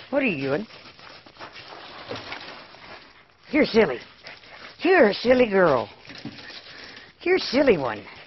What are you doing? You're silly. You're a silly girl. You're a silly one.